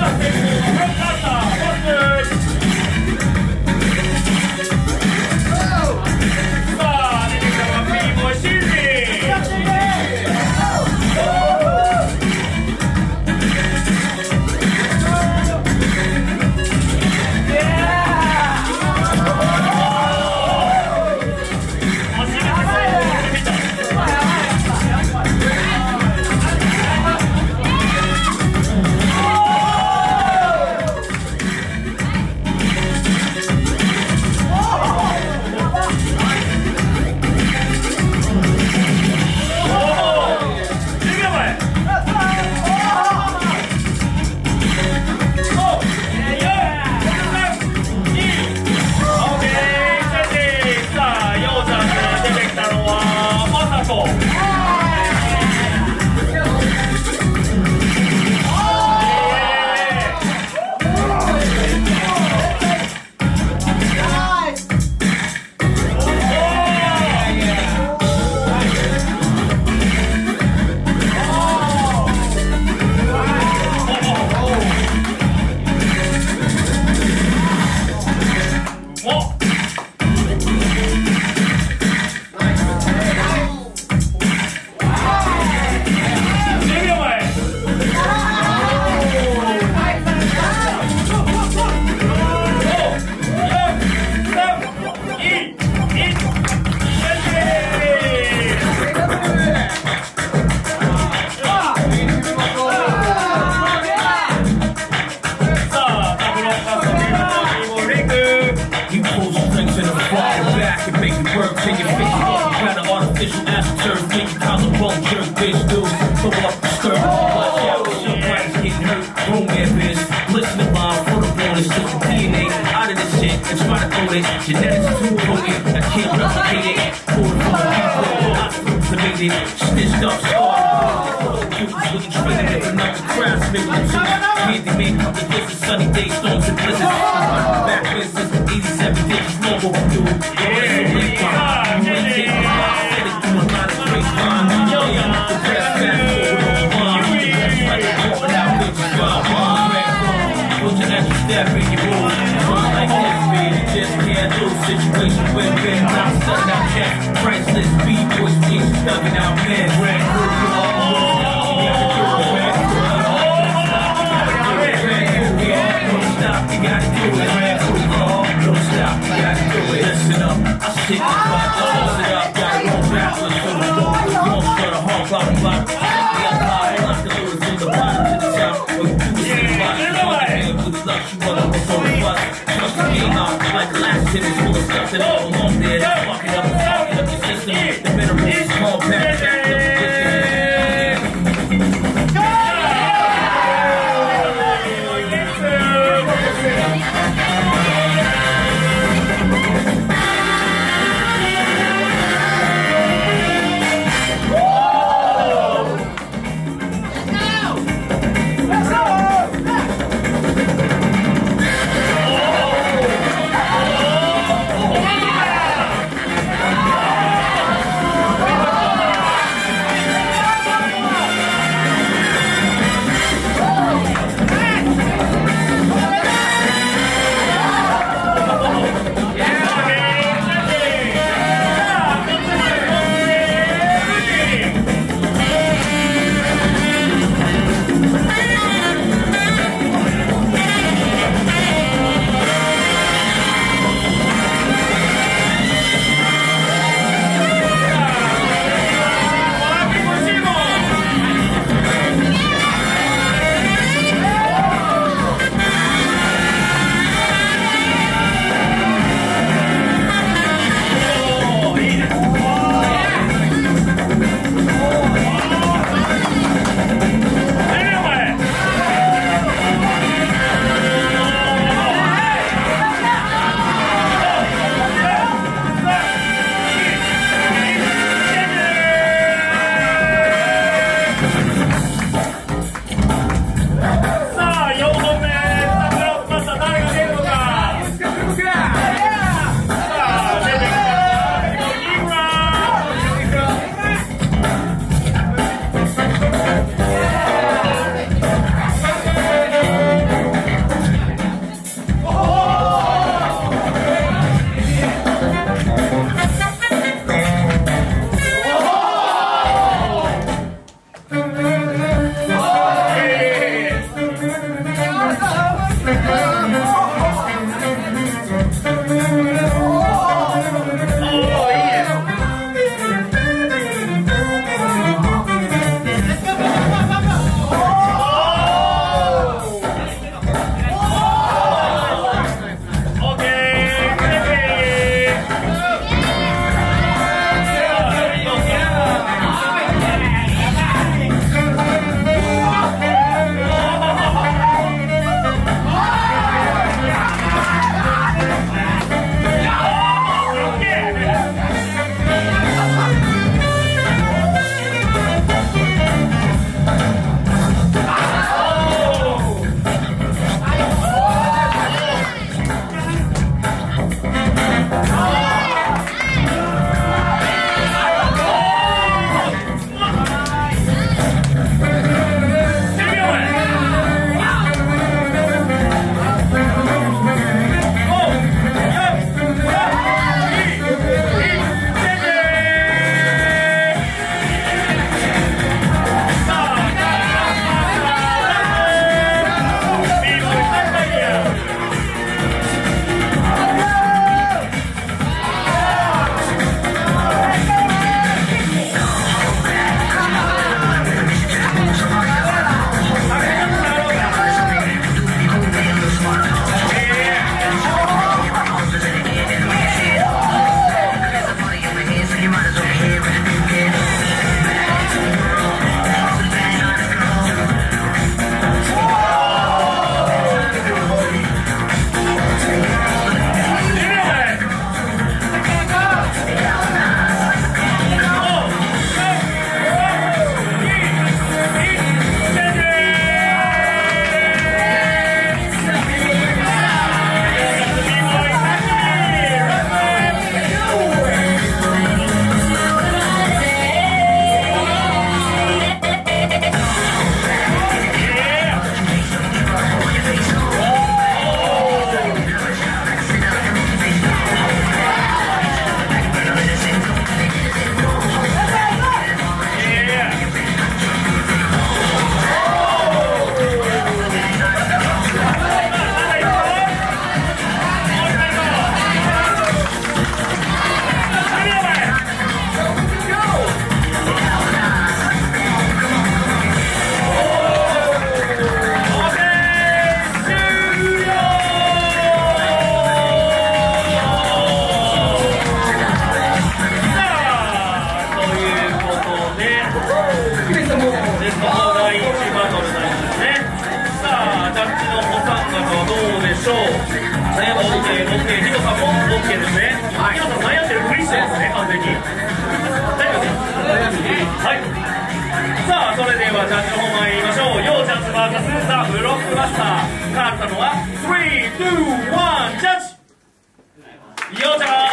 Genetics is too potent, I can't replicate it. Poured from the people, not fruit-tomated. Stitched up, scarred, cubes looking straight at another craftsman. Candyman come to this, sunny days, storms and blizzards. Back when since 87 days, long overdue. Situation with been out, shutting out checks, priceless B-boys, being stugging out men. Red Hood, you gotta do it. Red Hood, don't stop, you gotta do it. Listen up, I shit the fuck, close it up, gotta go backwards for the door. Don't start a hard block, we are live, lock the lyrics from the bottom to the top. Or you do it in the box, you want to have with luck, you want to before the bus. Trust the game out, like the last hit is full of stuff that all along there. That's fucking up the system. The minerals is small pack, back up the の第1バトルになりますね。さあジャッジのお三方はどうでしょう。OK、ヒロさんも OK ですね。ヒロさん悩んでるふりしてますね、完全に。大丈夫です。はい。さあそれではジャッジの方参りましょう。ヨーちゃんズ VS ザ・ブロックバスター。勝ったのは3、2、1ジャッジ。ヨーちゃん